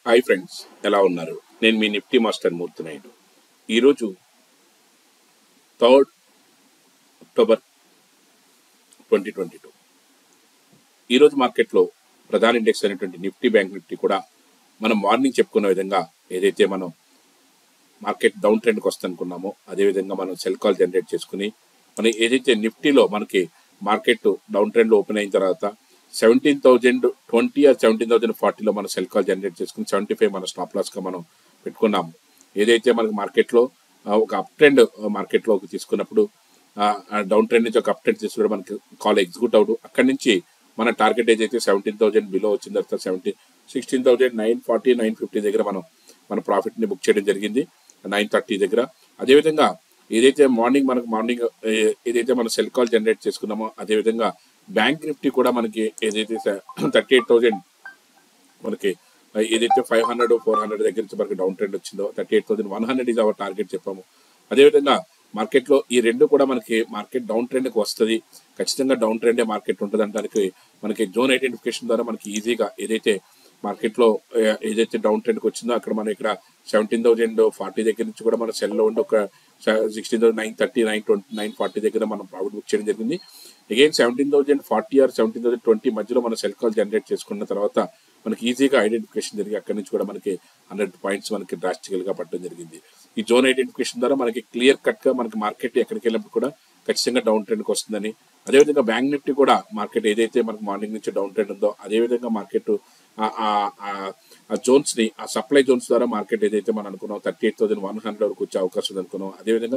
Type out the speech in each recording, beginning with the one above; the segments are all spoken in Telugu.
హాయ్ ఫ్రెండ్స్, ఎలా ఉన్నారు? నేను మీ నిఫ్టీ మాస్టర్ మూర్తి నాయుడు. ఈరోజు 3 అక్టోబర్ 2022. ఈరోజు మార్కెట్లో ప్రధాన ఇండెక్స్ అయినటువంటి నిఫ్టీ, బ్యాంక్ నిఫ్టీ కూడా మనం మార్నింగ్ చెప్పుకున్న విధంగా ఏదైతే మనం మార్కెట్ డౌన్ ట్రెండ్కి వస్తుందనుకున్నామో అదేవిధంగా మనం సెల్ కాల్ జనరేట్ చేసుకుని మనం ఏదైతే నిఫ్టీలో మనకి మార్కెట్ డౌన్ ట్రెండ్ ఓపెన్ అయిన తర్వాత 17,020 ఆర్ 17,040లో మనం సెల్ కాల్ జనరేట్ చేసుకుని 75 మన స్టాప్ లాస్గా మనం పెట్టుకున్నాము. ఏదైతే మనకి మార్కెట్లో ఒక అప్ ట్రెండ్ మార్కెట్లోకి తీసుకున్నప్పుడు డౌన్ ట్రెండ్ నుంచి ఒక అప్ ట్రెండ్ తీసుకుని మనకి కాల్ ఎగ్జిక్యూట్ అవుతూ అక్కడి నుంచి మన టార్గెట్ ఏదైతే 17,000 బిలో వచ్చిన తర్వాత 16,940 950 దగ్గర మన ప్రాఫిట్ని బుక్ చేయడం జరిగింది 930 దగ్గర. అదేవిధంగా ఏదైతే మార్నింగ్ ఏదైతే మనం సెల్ కాల్ జనరేట్ చేసుకున్నామో అదేవిధంగా బ్యాంక్ నిఫ్టీ కూడా మనకి ఏదైతే 38,000 మనకి ఏదైతే 500 400 దగ్గర నుంచి మనకి డౌన్ ట్రెండ్ వచ్చిందో 38,100 ఈజ్ అవర్ టార్గెట్ చెప్పాము. అదేవిధంగా మార్కెట్లో ఈ రెండు కూడా మనకి మార్కెట్ డౌన్ ట్రెండ్కి వస్తుంది, ఖచ్చితంగా డౌన్ ట్రెండే మార్కెట్ ఉంటుంది అనడానికి మనకి జోన్ ఐడెంటిఫికేషన్ ద్వారా మనకి ఈజీగా ఏదైతే మార్కెట్లో ఏదైతే డౌన్ ట్రెండ్కి వచ్చిందో అక్కడ మనం ఇక్కడ 17,040 దగ్గర నుంచి కూడా మన సెల్లో ఉండి ఒక 16,930 940 దగ్గర మనం ప్రాఫిట్ బుక్ చేయడం జరిగింది. అగైన్ 17,040 ఆర్ 17,020 మధ్యలో మనం సెల్ కాల్ జనరేట్ చేసుకున్న తర్వాత మనకి ఈజీగా ఐడెంటిఫికేషన్ జరిగి అక్కడి నుంచి కూడా మనకి 100 పాయింట్స్ మనకి డ్రాస్టికల్గా పట్టడం జరిగింది. ఈ జోన్ ఐడెంటిఫికేషన్ ద్వారా మనకి క్లియర్ కట్గా మనకి మార్కెట్ ఎక్కడికి వెళ్ళినప్పుడు కూడా ఖచ్చితంగా డౌన్ ట్రెండ్కి వస్తుందని, అదేవిధంగా బ్యాంక్ నిఫ్టీ కూడా మార్కెట్ ఏదైతే మనకి మార్నింగ్ నుంచి డౌన్ ట్రెండ్ ఉందో అదేవిధంగా మార్కెట్ ఆ జోన్స్ని ఆ సప్లై జోన్స్ ద్వారా మార్కెట్ ఏదైతే మనం అనుకున్నాం 38,100 వరకు వచ్చే అవకాశం ఉంది అనుకున్నాం. అదేవిధంగా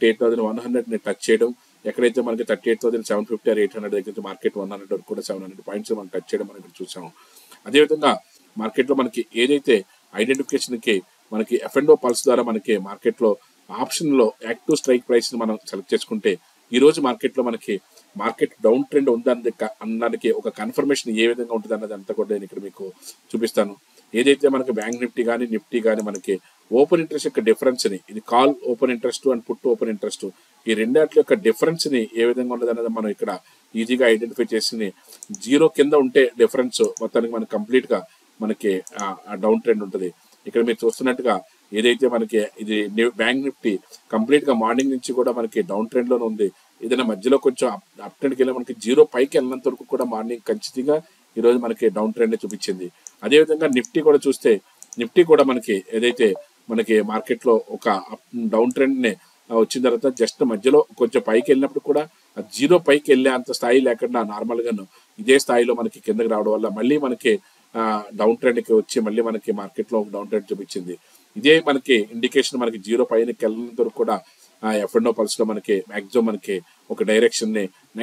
38,100ని టచ్ చేయడం, ఎక్కడైతే మనకి 38,750 ఆర్ 800 దగ్గర నుంచి మార్కెట్ 100 వరకు కూడా 700 పాయింట్స్ మనం టచ్ చేయడం మనం ఇక్కడ చూసాము. అదేవిధంగా మార్కెట్లో మనకి ఏదైతే ఐడెంటిఫికేషన్కి మనకి F&O పల్స్ ద్వారా మనకి మార్కెట్లో ఆప్షన్లో యాక్టివ్ స్ట్రైక్ ప్రైస్ని మనం సెలెక్ట్ చేసుకుంటే ఈరోజు మార్కెట్లో మనకి మార్కెట్ డౌన్ ట్రెండ్ ఉందని అనడానికి ఒక కన్ఫర్మేషన్ ఏ విధంగా ఉంటుంది అన్నది అంతా కూడా నేను ఇక్కడ మీకు చూపిస్తాను. ఏదైతే మనకి బ్యాంక్ నిఫ్టీ కానీ నిఫ్టీ కానీ మనకి ఓపెన్ ఇంట్రెస్ట్ యొక్క డిఫరెన్స్ని, ఇది call open interest and put open interest, ఈ రెండాటి యొక్క డిఫరెన్స్ని ఏ విధంగా ఉండదు అన్నది మనం ఇక్కడ ఈజీగా ఐడెంటిఫై చేసి జీరో కింద ఉంటే డిఫరెన్స్ మొత్తానికి మనకి కంప్లీట్గా మనకి డౌన్ ట్రెండ్ ఉంటుంది. ఇక్కడ మీరు చూస్తున్నట్టుగా ఏదైతే మనకి ఇది బ్యాంక్ నిఫ్టీ కంప్లీట్గా మార్నింగ్ నుంచి కూడా మనకి డౌన్ ట్రెండ్లోనే ఉంది. ఏదైనా మధ్యలో కొంచెం అప్ ట్రెండ్కి వెళ్ళి మనకి జీరో పైకి వెళ్ళినంత వరకు కూడా మార్నింగ్ ఖచ్చితంగా ఈరోజు మనకి డౌన్ ట్రెండ్ చూపించింది. అదేవిధంగా నిఫ్టీ కూడా చూస్తే నిఫ్టీ కూడా మనకి ఏదైతే మనకి మార్కెట్లో ఒక డౌన్ ట్రెండ్ని వచ్చిన తర్వాత జస్ట్ మధ్యలో కొంచెం పైకి వెళ్ళినప్పుడు కూడా జీరో పైకి వెళ్ళే అంత స్థాయి లేకుండా నార్మల్గాను ఇదే స్థాయిలో మనకి కిందకి రావడం వల్ల మళ్ళీ మనకి డౌన్ ట్రెండ్కి వచ్చి మళ్ళీ మనకి మార్కెట్లో డౌన్ ట్రెండ్ చూపించింది. ఇదే మనకి ఇండికేషన్ మనకి జీరో పైనకి వెళ్ళినంత వరకు కూడా F&O పల్స్లో మనకి మ్యాక్సిమం మనకి ఒక డైరెక్షన్ని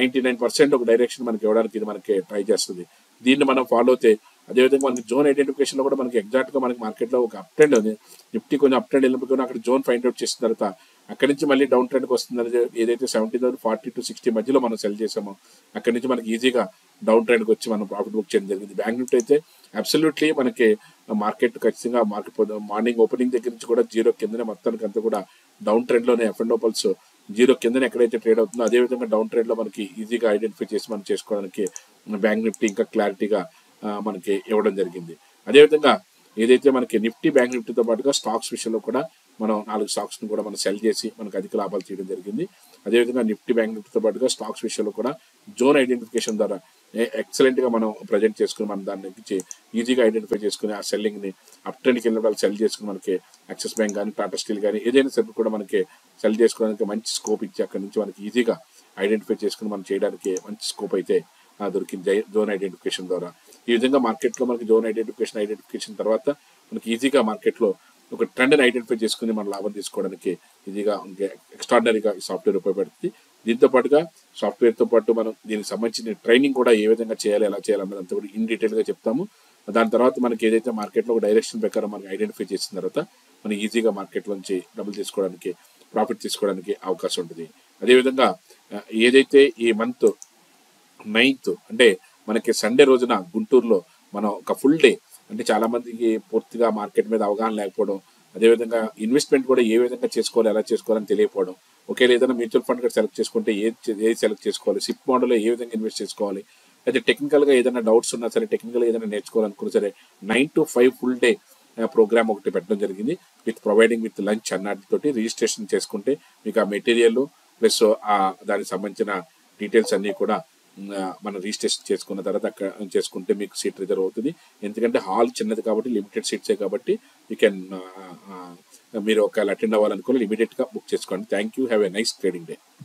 99% ఒక డైరెక్షన్ మనకి ఇవ్వడానికి ఇది మనకి ట్రై చేస్తుంది. దీన్ని మనం ఫాలో అయితే అదేవిధంగా మనకి జోన్ ఐడెంటిఫికేషన్లో కూడా మనకి ఎగ్జాక్ట్గా మనకి మార్కెట్లో ఒక అప్ ట్రెండ్ ఉంది. నిఫ్టీ కొంచెం అప్ ట్రెండ్ వెళ్ళినప్పుడు అక్కడ జోన్ ఫైండ్ అవుట్ చేసిన తర్వాత అక్కడి నుంచి మళ్ళీ డౌన్ ట్రెండ్కి వస్తుందని ఏదైతే 17,040 to 60 మధ్యలో మనం సెల్ చేసామో అక్కడి నుంచి మనకి ఈజీగా డౌన్ ట్రెండ్కి వచ్చి మనం ప్రాఫిట్ బుక్ చేయడం జరిగింది. బ్యాంక్ నిఫ్టీ అయితే అబ్సల్యూట్లీ మనకి మార్కెట్ ఖచ్చితంగా మార్నింగ్ ఓపెనింగ్ దగ్గర నుంచి కూడా జీరో కిందనే మొత్తానికి అంతా కూడా డౌన్ ట్రెండ్లోనే F&O పల్స్ జీరో కిందనే ఎక్కడైతే ట్రేడ్ అవుతుందో అదేవిధంగా డౌన్ ట్రెండ్లో మనకి ఈజీగా ఐడెంటిఫై చేసి మనం చేసుకోవడానికి బ్యాంక్ నిఫ్టీ ఇంకా క్లారిటీగా మనకి ఇవ్వడం జరిగింది. అదేవిధంగా ఏదైతే మనకి నిఫ్టీ బ్యాంక్ నిఫ్టీతో పాటుగా స్టాక్స్ విషయంలో కూడా మనం 4 స్టాక్స్ని కూడా మనం సెల్ చేసి మనకు అధిక లాభాలు చేయడం జరిగింది. అదేవిధంగా నిఫ్టీ బ్యాంక్ నిఫ్టీతో పాటుగా స్టాక్స్ విషయంలో కూడా జోన్ ఐడెంటిఫికేషన్ ద్వారా ఎక్సలెంట్గా మనం ప్రజెంట్ చేసుకుని మనం దాని నుంచి ఈజీగా ఐడెంటిఫై చేసుకుని ఆ సెల్లింగ్ని అప్ ట్రెండ్కి వెళ్ళిన వాళ్ళు సెల్ చేసుకుని మనకి యాక్సిస్ బ్యాంక్ కానీ టాటా స్టీల్ కానీ ఏదైనా సరే కూడా మనకి సెల్ చేసుకోవడానికి మంచి స్కోప్ ఇచ్చి అక్కడి నుంచి మనకి ఈజీగా ఐడెంటిఫై చేసుకుని మనం చేయడానికి మంచి స్కోప్ అయితే దొరికింది జోన్ ఐడెంటిఫికేషన్ ద్వారా. ఈ విధంగా మార్కెట్లో మనకి జోన్ ఐడెంటిఫికేషన్ తర్వాత మనకి ఈజీగా మార్కెట్లో ఒక ట్రెండ్ని ఐడెంటిఫై చేసుకుని మన లాభం తీసుకోవడానికి ఈజీగా ఎక్స్ట్రాడినరీగా ఈ సాఫ్ట్వేర్ ఉపయోగపడుతుంది. దీంతో పాటుగా సాఫ్ట్వేర్తో పాటు మనం దీనికి సంబంధించిన ట్రైనింగ్ కూడా ఏ విధంగా చేయాలి ఎలా చేయాలన్నదంతా కూడా ఇన్ డీటెయిల్గా చెప్తాము. దాని తర్వాత మనకి ఏదైతే మార్కెట్లో ఒక డైరెక్షన్ ప్రకారం మనకి ఐడెంటిఫై చేసిన తర్వాత మనం ఈజీగా మార్కెట్లోంచి డబ్బులు తీసుకోవడానికి ప్రాఫిట్ తీసుకోవడానికి అవకాశం ఉంటుంది. అదేవిధంగా ఏదైతే ఈ మంత్ 9th అంటే మనకి సండే రోజున గుంటూరులో మనం ఒక ఫుల్ డే అంటే చాలామందికి పూర్తిగా మార్కెట్ మీద అవగాహన లేకపోవడం, అదేవిధంగా ఇన్వెస్ట్మెంట్ కూడా ఏ విధంగా చేసుకోవాలి ఎలా చేసుకోవాలని తెలియకపోవడం, ఒకే ఏదైనా మ్యూచువల్ ఫండ్ కూడా సెలెక్ట్ చేసుకుంటే ఏది సెలెక్ట్ చేసుకోవాలి, సిప్ మోడల్లో ఏ విధంగా ఇన్వెస్ట్ చేసుకోవాలి, అయితే టెక్నికల్గా ఏదైనా డౌట్స్ ఉన్నా సరే టెక్నికల్గా ఏదైనా నేర్చుకోవాలనుకున్నా సరే 9 to 5 ఫుల్ డే ప్రోగ్రామ్ ఒకటి పెట్టడం జరిగింది విత్ ప్రొవైడింగ్ విత్ లంచ్ అన్నటితోటి రిజిస్ట్రేషన్ చేసుకుంటే మీకు ఆ మెటీరియల్ ప్లస్ దానికి సంబంధించిన డీటెయిల్స్ అన్నీ కూడా మనం రిజిస్ట్రేషన్ చేసుకున్న తర్వాత అక్కడ చేసుకుంటే మీకు సీట్ రిజర్వ్ అవుతుంది. ఎందుకంటే హాల్ చిన్నది కాబట్టి లిమిటెడ్ సీట్సే కాబట్టి యూ కెన్ మీరు ఒకవేళ అటెండ్ అవ్వాలనుకుని ఇమీడియట్గా బుక్ చేసుకోండి. Thank you. Have a nice trading day.